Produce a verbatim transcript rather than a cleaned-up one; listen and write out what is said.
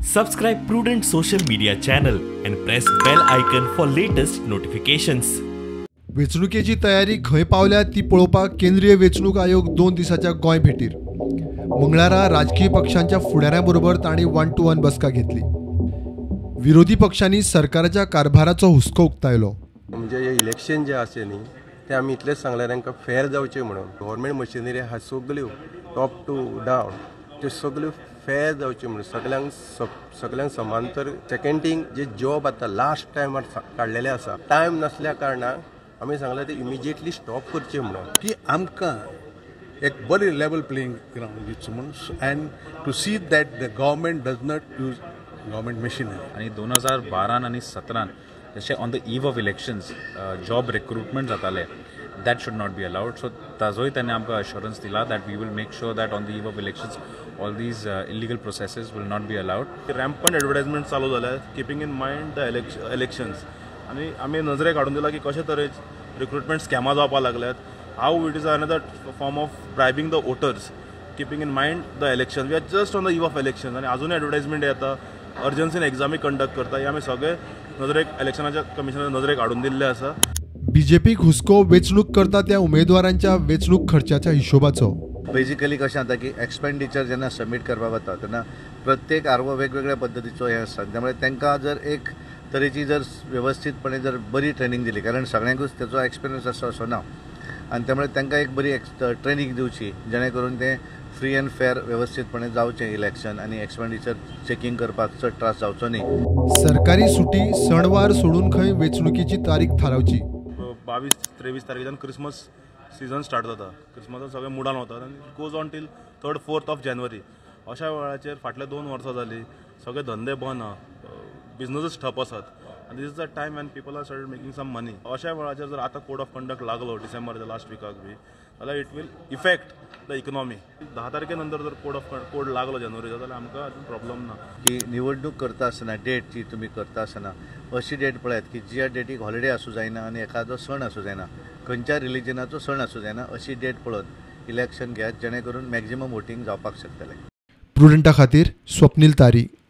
Subscribe Prudent social media channel and press bell icon for latest notifications. वेचणुकेची तयारी खंय पावल्या ती पळोवपाक केंद्रीय वेचणूक आयोग दोन दिसाच्या गोंय भेटीर। मंगळारा राजकीय पक्षांच्या फुडाऱ्यांबरोबर तांणी वन टू वन बसका घेतली। विरोधी पक्षांनी सरकाराच्या कारभाराचो हुस्को उक्तायलो। म्हणजे हे इलेक्शन जे आसे न्ही ते आमी इतलेच सांगल्यार तांकां फेर जावचें म्हणून गव्हर्नमेंट मशिनरी हा सगल्यो टॉप टू डावन त्यो सगल्यो फेर जावच्यो म्हणून सगल्यांक सगल्यांक समांतर सेकंडींग जे जॉब आतां लास्ट टायमार काडलेले आसा टायम नासल्या कारणान आमी सांगलें ते इमिजिएटली स्टॉप करचें म्हणून की आमकां एक बरी लेवल प्लेइंग ग्राउंड दिवचो म्हणून and to see that the government does not use government machinery. आणि दोन हजार बारान आणि सतरान जशें on the eve of elections job recruitment जाताले that should not be allowed. So ताजोय ताणें आमकां अश्युरन्स दिला that we will make sure that on the eve of elections all these illegal processes will not be allowed. Rampant advertisement चालू जाल्यात keeping in mind the elections आनी आमी नजरेक हाडून दिला की कशे तरेचे रिक्रुटमेंट स्कॅमा जावपाक लागल्यात, how it is another form of bribing the voters keeping in mind the election. We are just on the eve of election आनी अजून एडवर्टायजमेंट येता, अर्जन्सीन एक्झामी कंडक्ट करता, हे आमी सगळे नजरेक इलेक्शनाच्या कमिशनाच्या नजरेक हाडून दिल्ले आसा। बीजेपीक हुस्को वेचणूक करता त्या उमेदवारांच्या वेचणूक खर्चाच्या हिशोबाचो। बेजिकली कशें जाता की एक्सपेंडिचर जेन्ना सबमीट करपाक वता तेन्ना प्रत्येक आरवो वेगवेगळ्या पद्दतीचो हे आसता, त्यामुळे तांकां जर एक तरेची जर व्यवस्थितपणे जर बरी ट्रेनिंग दिली, कारण सगळ्यांकूच त्याचो एक्सपिरियन्स आसा असो ना, आनी त्यामुळे तांकां एक बरी ट्रेनिंग दिवची जेणे करून ते फ्री एंड फेअर व्यवस्थितपणे जावचें इलेक्शन आनी एक्सपेंडिचर चेकिंग करपाक चड त्रास जावचो न्ही। सरकारी सुटी सणवार सोडून खंय वेचणुकीची तारीख थारावची। बावीस त्रेवीस तारखेच्यान क्रिसमस सीजन स्टार्ट जाता, क्रिसमसाक सगळे मुडान वतात आनी goes on till third fourth of January. अशा वेळाचेर फाटले दोन वर्सां जाली सगळे धंदे बंद आहा, बिजनसीस ठप आसात आनी this is the time when people are started making some money. अशा वेळाचेर जर आतां कोड ऑफ कंडक्ट लागलो डिसेंबरच्या लास्ट विकाक बी जाल्यार it will affect the economy. धा तारखे नंतर जर कोड ऑफ कोड लागलो जानेवारीचो जाल्यार आमकां प्रॉब्लम ना। की निवडणूक करता आसतना डेट जी तुमी करता आसतना अशी डेट पळयात की ज्या डेटीक हॉलिडे आसूं जायना आनी एखादो सण आसूं जायना, खंयच्या रिलिजनाचो सण आसूं जायना, अशी डेट पळोवन इलेक्शन घेयात जेणे करून मॅक्झिमम वोटींग जावपाक शकतलें। प्रुडंटा खातीर स्वप्नील तारी।